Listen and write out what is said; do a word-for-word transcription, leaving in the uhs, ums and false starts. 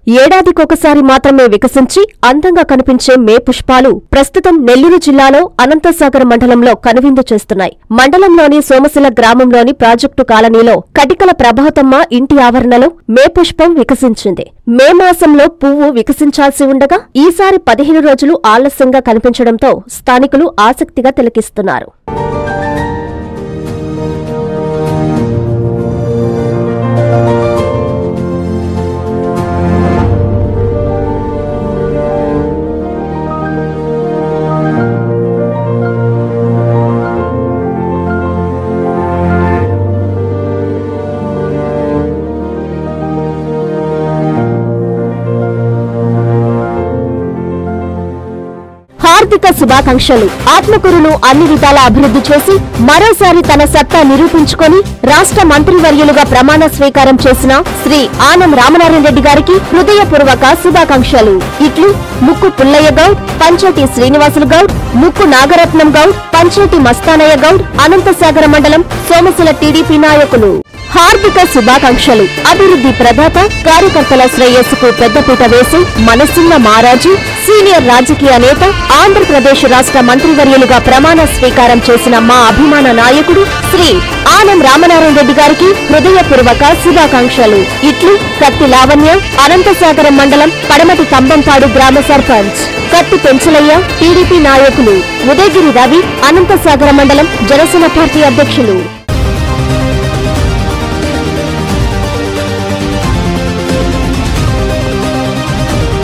ఏడాదికొకసారి మాత్రమే వికసించి అందంగా కనిపించే మే పుష్పాలు ప్రస్తుతం నెల్లూరు జిల్లాలో అనంతసాగర్ మండలంలో కనువిందు చేస్తున్నాయి. మండలంలోని సోమశిల గ్రామంలోని ప్రాజెక్టు కాలనీలో కటికల ప్రభాతమ్మ ఇంటి ఆవరణలో మే పుష్పం వికసించింది. మే మాసంలో పువ్వు వికసించాల్సి ఉండగా ఈసారి పదిహేను రోజులు ఆలస్యంగా కనిపించడంతో స్థానికులు ఆసక్తిగా తిలకిస్తున్నారు. హార్దిక శుభాకాంక్షలు. ఆత్మకూరును అన్ని విధాలా అభివృద్ధి చేసి మరోసారి తన సత్తా నిరూపించుకొని రాష్ట్ర మంత్రివర్యులుగా ప్రమాణ స్వీకారం చేసిన శ్రీ ఆనం రామనారాయణ రెడ్డి గారికి హృదయపూర్వక శుభాకాంక్షలు. ఇట్లు ముక్కు పుల్లయ్య గౌడ్, పంచేటి శ్రీనివాసులు గౌడ్, ముక్కు నాగరత్నం గౌడ్, పంచేటి మస్తానయ్య గౌడ్, అనంతసాగర మండలం సోమశిల టీడీపీ నాయకులు. హార్దిక శుభాకాంక్షలు. అభివృద్ధి ప్రదాత, కార్యకర్తల శ్రేయస్సుకు పెద్దపీట వేసి మనసున్న మారాజు, సీనియర్ రాజకీయ నేత, ఆంధ్రప్రదేశ్ రాష్ట్ర మంత్రివర్యులుగా ప్రమాణ స్వీకారం చేసిన మా అభిమాన నాయకుడు శ్రీ ఆనం రామనారాయణ రెడ్డి గారికి హృదయపూర్వక శుభాకాంక్షలు. ఇట్లు కత్తి లావణ్య, అనంతసాగరం మండలం పడమటి కంబంపాడు గ్రామ సర్పంచ్. కత్తి పెంచలయ్య, టీడీపీ నాయకులు. ఉదయగిరి రవి, అనంతసాగర మండలం జనసేన పార్టీ అధ్యక్షులు.